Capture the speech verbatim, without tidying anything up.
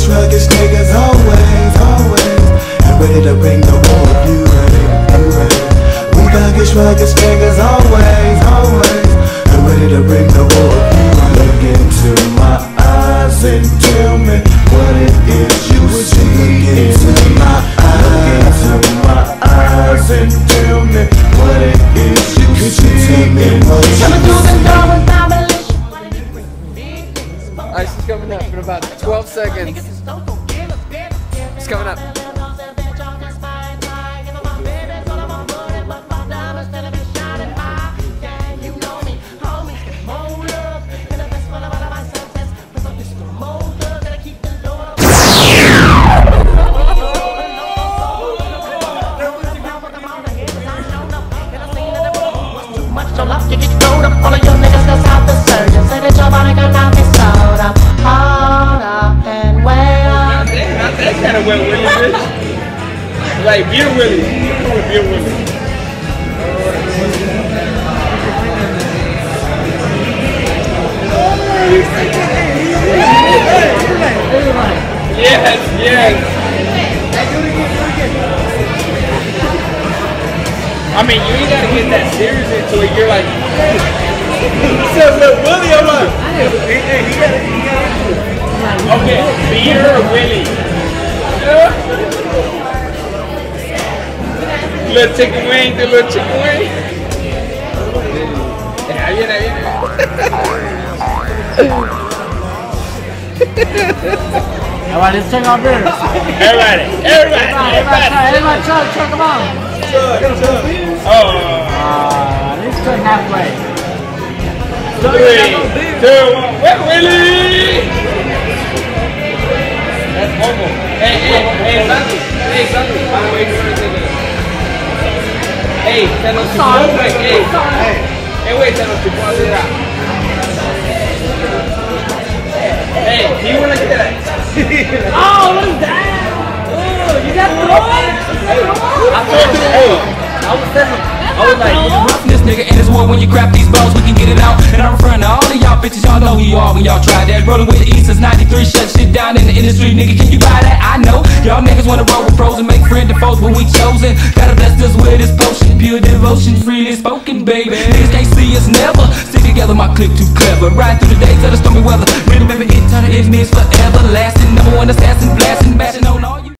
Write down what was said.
thuggish, rugged niggas always, always, and ready to bring the war if you ready, you ready. We thuggish, rugged niggas always, always, and ready to bring the war if you ready. Look into my eyes and tell me what it is you see. Look into my eyes, look into my eyes and tell me what it is you Could see. You tell me what you see. Ice is coming up in about twelve seconds. It's coming up. So love you get rolled up, all of your niggas that's out the surgeon. Say that your body cannot be sold up. Hold up and wait up. Not that, not that kind of wet willy, bitch. Like beer willy. With beer willy. Yes, yes. I mean, you ain't gotta get that serious into it. You're like, he said, "Look, Willie." I'm like, hey, hey, he gotta, he gotta. Okay, beer or Willie? Little chicken wing, the little chicken wing. Yeah, viene, viene. Alright, let's check our beers. Everybody, everybody, everybody, everybody, everybody, chug, chug, come on. Chug, chug. Oh. Uh, let's chug halfway. Three, two, one. Wet Willie. That's homo. Hey, hey, hey, Sandy. Hey, Sandy. By the way, you're gonna take it. Hey, tell us to go back. Hey, hey, hey, wait, tell us to go out. Hey, do you wanna get that? Oh, what is that? Oh, you got thrown? I told you, hey, I was telling, I was like, this nigga and his war when you grab these balls, we can get it out. And I'm in front of all of y'all bitches, y'all know who you are when y'all try that. Rolling with the E since ninety-three, shut shit down in the industry, nigga. Can you buy that? I know y'all niggas wanna roll with pros and make friends and foes, but we chosen. Gotta bless us with this potion, pure devotion, freely spoken, baby. Niggas can't see us never. Stick together, my clique too clever. Ride through the days of the stormy weather. Remember it, turn it, it means forever lasting. Number one assassin, blasting, bashing on